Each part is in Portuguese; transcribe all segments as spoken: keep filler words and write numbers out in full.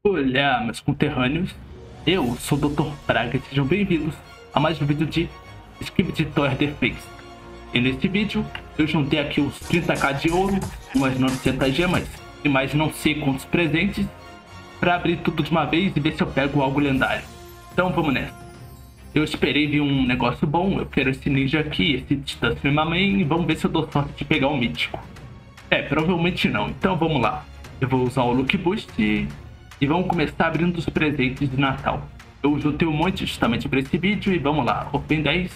Olá, meus conterrâneos, eu sou o doutor Praga e sejam bem-vindos a mais um vídeo de Skibidi Toilet Fix. E nesse vídeo eu juntei aqui os trinta k de ouro, umas novecentas gemas e mais não sei quantos presentes para abrir tudo de uma vez e ver se eu pego algo lendário. Então vamos nessa. Eu esperei vir um negócio bom, eu quero esse ninja aqui, esse Titã Main, e vamos ver se eu dou sorte de pegar um mítico. É, provavelmente não, então vamos lá. Eu vou usar o Look Boost e... E vamos começar abrindo os presentes de Natal. Eu juntei um monte justamente para esse vídeo e vamos lá. Open dez.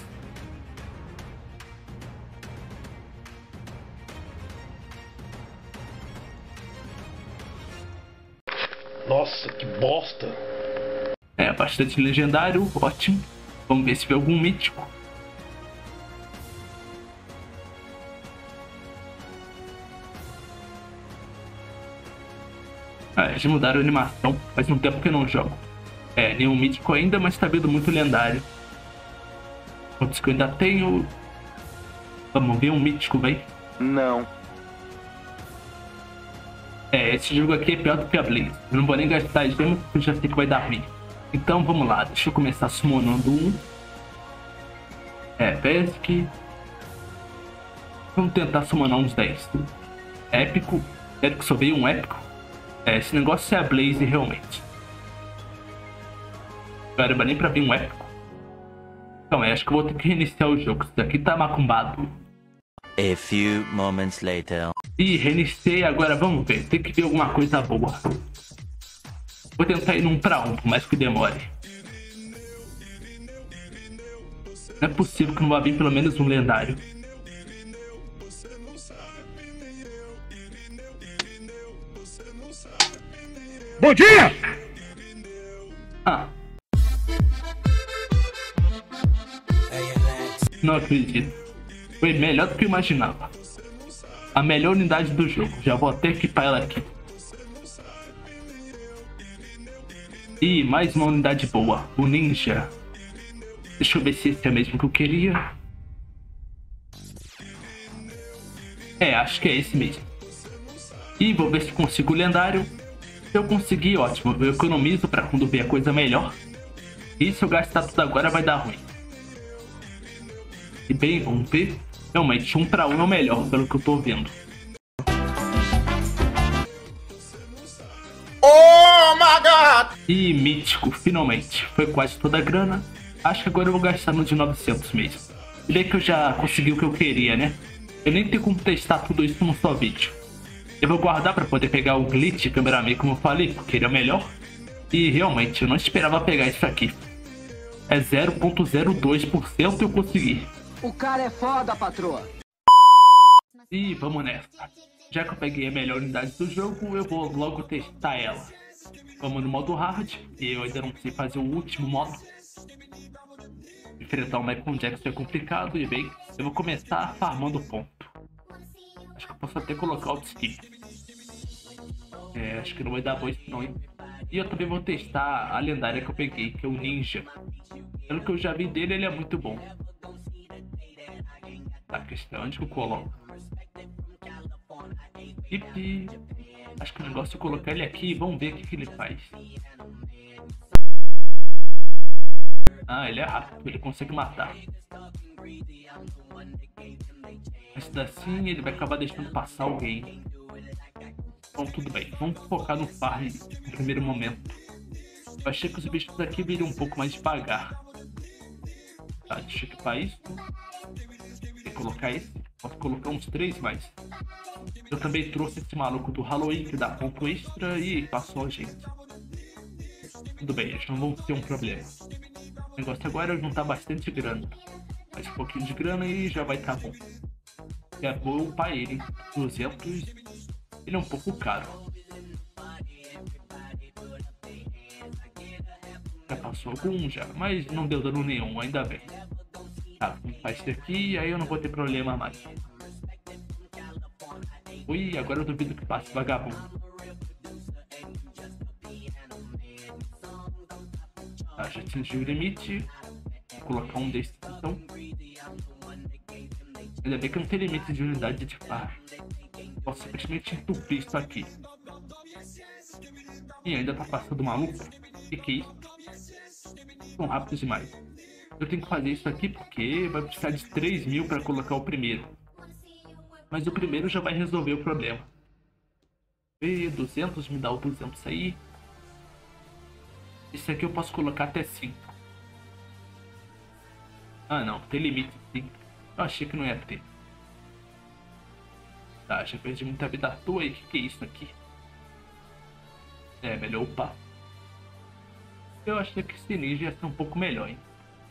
Nossa, que bosta! É, bastante legendário, ótimo. Vamos ver se vê algum mítico. Ah, eles mudaram a animação, faz um tempo que eu não jogo. É, nenhum mítico ainda, mas tá vindo muito lendário. Quantos que eu ainda tenho? Vamos ver um mítico, véi. Não. É, esse jogo aqui é pior do que a Blaze. Eu não vou nem gastar gema porque eu já sei que vai dar ruim. Então vamos lá, deixa eu começar summonando um. É, Pesque. Vamos tentar summonar uns dez. Épico. Quero que só veio um épico. É, esse negócio é a Blaze realmente. Caramba, nem pra vir um épico. Então, é, acho que eu vou ter que reiniciar o jogo. Isso daqui tá macumbado. A few moments later. Ih, reiniciei, agora vamos ver. Tem que ver alguma coisa boa. Vou tentar ir num pra um, por mais que demore. Não é possível que não vá vir pelo menos um lendário. Bom dia! Ah. Não acredito. Foi melhor do que eu imaginava. A melhor unidade do jogo. Já vou até equipar ela aqui. E mais uma unidade boa. O Ninja. Deixa eu ver se esse é mesmo que eu queria. É, acho que é esse mesmo. E vou ver se consigo o lendário. Se eu conseguir, ótimo. Eu economizo pra quando ver a coisa melhor. E se eu gastar tudo agora vai dar ruim. E bem, vamos ver. Realmente, um pra um é o melhor, pelo que eu tô vendo. Oh my god! E mítico, finalmente. Foi quase toda a grana. Acho que agora eu vou gastar no de novecentos mesmo. E bem que eu já consegui o que eu queria, né? Eu nem tenho como testar tudo isso num só vídeo. Eu vou guardar pra poder pegar o glitch cameraman, como eu falei, porque ele é o melhor. E realmente, eu não esperava pegar isso aqui. É zero vírgula zero dois por cento eu consegui. O cara é foda, patroa. E vamos nessa. Já que eu peguei a melhor unidade do jogo, eu vou logo testar ela. Vamos no modo hard, e eu ainda não sei fazer o último modo. Enfrentar o Michael Jackson é complicado, e bem, eu vou começar farmando ponto. Acho que eu posso até colocar o skip. É, acho que não vai dar bom isso não, hein? E eu também vou testar a lendária que eu peguei, que é o Ninja. Pelo que eu já vi dele, ele é muito bom. Tá, a questão é onde que eu coloco. E acho que o negócio é colocar ele aqui e vamos ver o que, que ele faz. Ah, ele é rápido, ele consegue matar. Mas assim ele vai acabar deixando passar alguém. Então tudo bem, vamos focar no farm no primeiro momento. Eu achei que os bichos aqui viriam um pouco mais devagar. Tá, deixa eu equipar isso. Vou colocar esse. Posso colocar uns três mais. Eu também trouxe esse maluco do Halloween que dá ponto extra e passou a gente. Tudo bem, eles não vão ter um problema. O negócio agora é juntar bastante grana. Mais um pouquinho de grana e já vai estar bom. É bom upar ele. duzentos. Ele é um pouco caro. Já passou algum já, mas não deu dano nenhum, ainda bem. Tá, vamos fazer isso aqui e aí eu não vou ter problema mais. Ui, agora eu duvido que passe vagabundo. Tá, já atingiu o limite. Vou colocar um desses então. Ainda bem que não tem limite de unidade de farm. Posso simplesmente entupir isso aqui. E ainda tá passando maluco. Que que é isso? São rápidos demais. Eu tenho que fazer isso aqui porque vai precisar de três mil para colocar o primeiro. Mas o primeiro já vai resolver o problema. E duzentos, me dá o duzentos aí. Esse aqui eu posso colocar até cinco. Ah não, tem limite sim. Eu achei que não ia ter. Tá, já perdi muita vida à toa aí. Que que é isso aqui? É, melhor upar. Eu achei que esse ninja ia ser um pouco melhor, hein?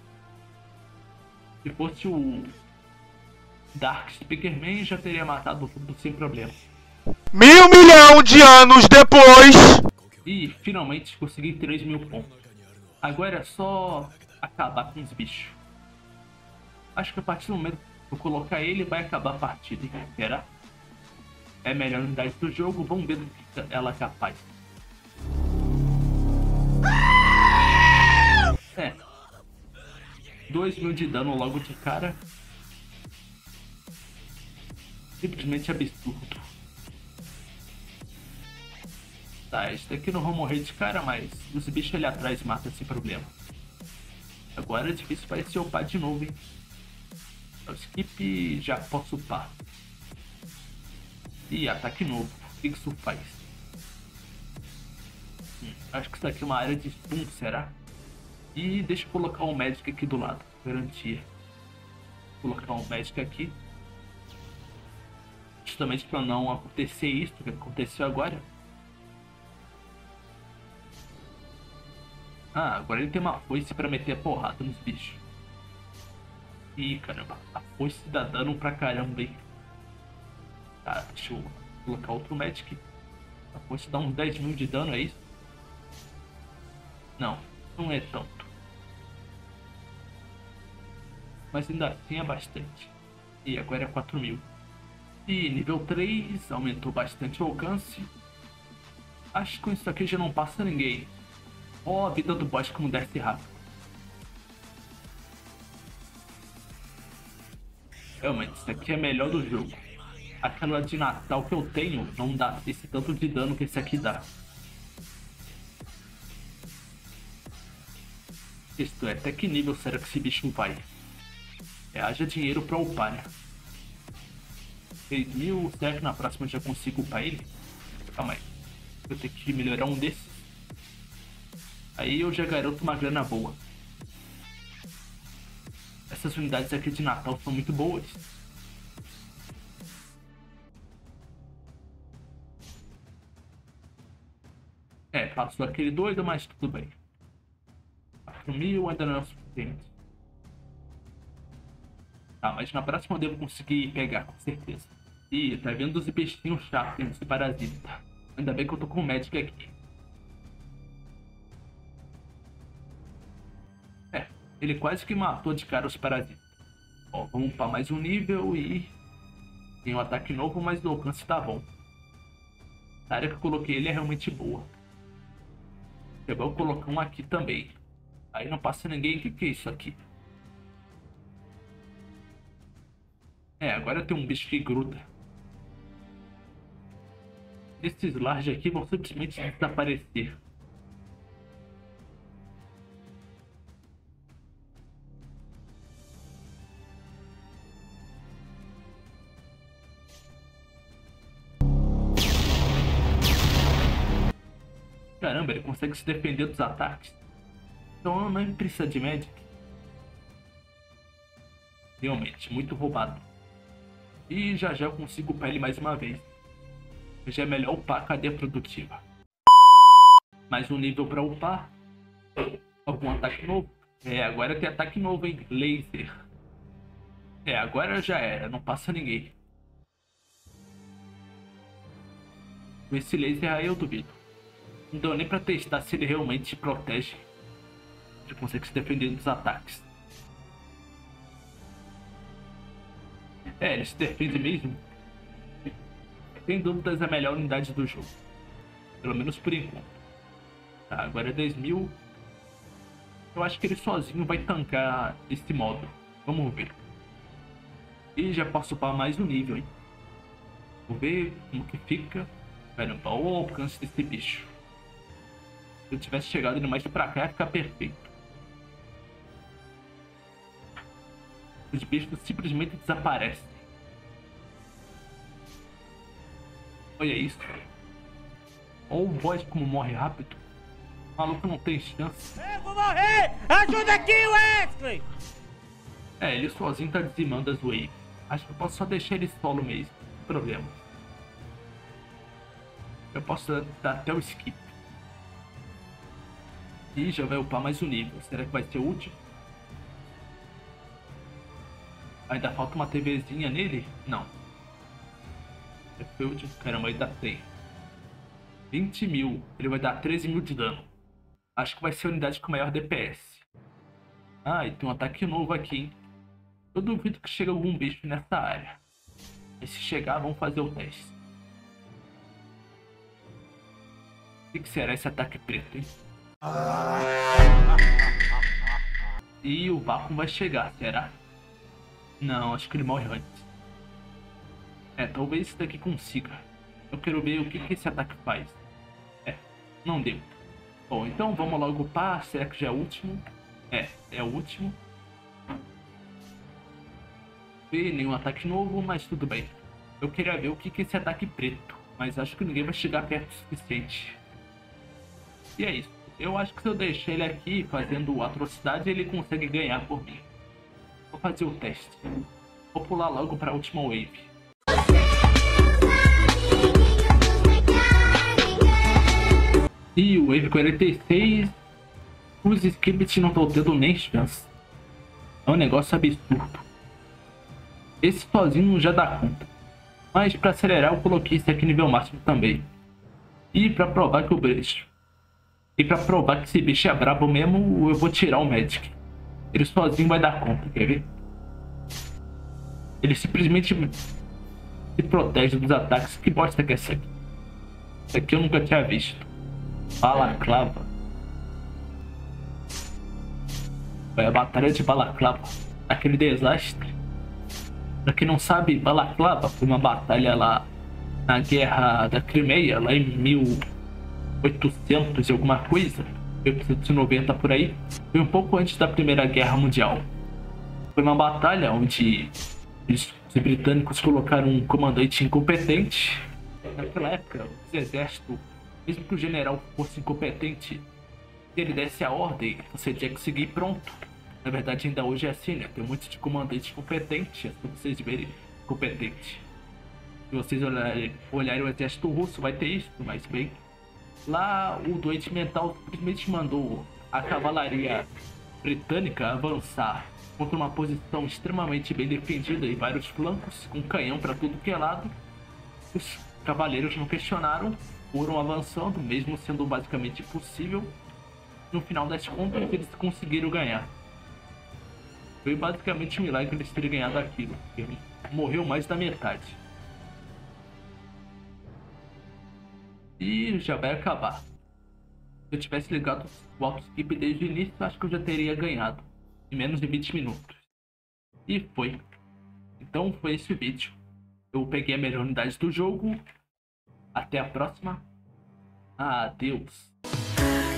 Se fosse o Dark Speakerman, já teria matado tudo sem problema. Mil milhão de anos depois. E finalmente consegui três mil pontos. Agora é só acabar com os bichos. Acho que a partir do momento que eu colocar ele, vai acabar a partida. Será? É a melhor unidade do jogo. Vamos ver do que ela é capaz. É. dois mil de dano logo de cara. Simplesmente absurdo. Tá, esse daqui não vão morrer de cara, mas os bichos ali atrás matam sem problema. Agora é difícil vai ser upar de novo, hein? Eu skip, já posso upar. E ataque novo. O que isso faz? Hum, acho que isso daqui é uma área de stun, será? E deixa eu colocar um Magic aqui do lado. Garantia. Vou colocar um Magic aqui. Justamente para não acontecer isso que aconteceu agora. Ah, agora ele tem uma foice para meter a porrada nos bichos. Ih, caramba. A foice dá dano pra caramba, hein? Tá, deixa eu colocar outro Magic. A foice dá uns dez mil de dano, é isso? Não, não é tanto. Mas ainda assim é bastante. E agora é quatro mil. E nível três, aumentou bastante o alcance. Acho que com isso aqui já não passa ninguém. Ó, a vida do boss como desce rápido. Realmente, isso aqui é melhor do jogo. Aquela de Natal que eu tenho não dá esse tanto de dano que esse aqui dá. Isto é, até que nível será que esse bicho vai? É, haja dinheiro pra upar, né? seis mil, será que na próxima eu já consigo upar ele? Calma aí. Vou ter que melhorar um desses. Aí eu já garanto uma grana boa. Essas unidades aqui de Natal são muito boas. É, passou aquele doido, mas tudo bem. quatro mil ainda não é o suficiente. Tá, mas na próxima eu devo conseguir pegar, com certeza. Ih, tá vendo os peixinhos chatos, esse parasita. Ainda bem que eu tô com o Magic aqui. É, ele quase que matou de cara os parasitas. Ó, vamos upar mais um nível e... tem um ataque novo, mas o alcance tá bom. A área que eu coloquei ele é realmente boa. Eu vou colocar um aqui também. Aí não passa ninguém. O que, que é isso aqui? É, agora tem um bicho que gruda. Esses large aqui vão simplesmente desaparecer. Caramba, ele consegue se defender dos ataques. Então não precisa de Magic. Realmente, muito roubado. E já já eu consigo upar ele mais uma vez. Já é melhor upar a cadeia produtiva. Mais um nível para upar. Algum ataque novo? É, agora tem ataque novo, hein? Laser. É, agora já era, não passa ninguém. Com esse laser aí eu duvido. Não deu nem pra testar se ele realmente protege. Ele consegue se defender dos ataques. É, ele se defende mesmo. Sem dúvidas é a melhor unidade do jogo. Pelo menos por enquanto. Tá, agora é dez mil. Eu acho que ele sozinho vai tancar esse modo. Vamos ver. E já posso upar mais um nível, hein? Vamos ver como que fica. Caramba, olha o alcance desse bicho. Se eu tivesse chegado ele mais pra cá, ia ficar perfeito. Os bichos simplesmente desaparecem. Olha isso. Ou o boss como morre rápido. O maluco não tem chance. Eu vou morrer! Ajuda aqui, Wesley! É, ele sozinho tá dizimando as waves. Acho que eu posso só deixar ele solo mesmo. Sem problema. Eu posso dar até o skip. E já vai upar mais um nível. Será que vai ser útil? Ainda falta uma TVzinha nele? Não. É foi útil? Caramba, ainda tem. vinte mil. Ele vai dar treze mil de dano. Acho que vai ser a unidade com maior D P S. Ah, e tem um ataque novo aqui, hein? Eu duvido que chegue algum bicho nessa área. Mas se chegar, vamos fazer o teste. O que será esse ataque preto, hein? E o vácuo vai chegar, será? Não, acho que ele morre antes. É, talvez esse daqui consiga. Eu quero ver o que, que esse ataque faz. É, não deu. Bom, então vamos logo upar. Será que já é o último? É, é o último. E nenhum ataque novo, mas tudo bem. Eu queria ver o que, que é esse ataque preto. Mas acho que ninguém vai chegar perto o suficiente. E é isso. Eu acho que se eu deixar ele aqui fazendo atrocidade, ele consegue ganhar por mim. Vou fazer o teste. Vou pular logo para a última wave. E o wave quarenta e seis. Os Skibit não estão tendo nem chance. É um negócio absurdo. Esse sozinho já dá conta. Mas para acelerar eu coloquei esse aqui nível máximo também. E para provar que o bicho... E para provar que esse bicho é brabo mesmo, eu vou tirar o Magic. Ele sozinho vai dar conta, quer ver? Ele simplesmente se protege dos ataques. Que bosta que é essa aqui? Isso aqui eu nunca tinha visto. Balaclava. Foi a batalha de Balaclava. Aquele desastre. Pra quem não sabe, Balaclava foi uma batalha lá na guerra da Crimeia, lá em mil oitocentos e alguma coisa. mil oitocentos e noventa por aí. Foi um pouco antes da Primeira Guerra Mundial. Foi uma batalha onde os britânicos colocaram um comandante incompetente. Naquela época, os exércitos, mesmo que o general fosse incompetente, se ele desse a ordem, você tinha que seguir pronto. Na verdade, ainda hoje é assim, né? Tem um monte de comandante competente, é pra vocês verem, competente. Se vocês olharem, olharem o exército russo, vai ter isso, mas bem... Lá, o doente mental simplesmente mandou a cavalaria britânica avançar contra uma posição extremamente bem defendida em vários flancos, com canhão para tudo que é lado. Os cavaleiros não questionaram, foram avançando, mesmo sendo basicamente impossível. No final das contas, eles conseguiram ganhar. Foi basicamente um milagre eles terem ganhado aquilo, porque morreu mais da metade. E já vai acabar. Se eu tivesse ligado o auto skip desde o início, acho que eu já teria ganhado em menos de vinte minutos. E foi. Então foi esse vídeo. Eu peguei a melhor unidade do jogo. Até a próxima. Adeus.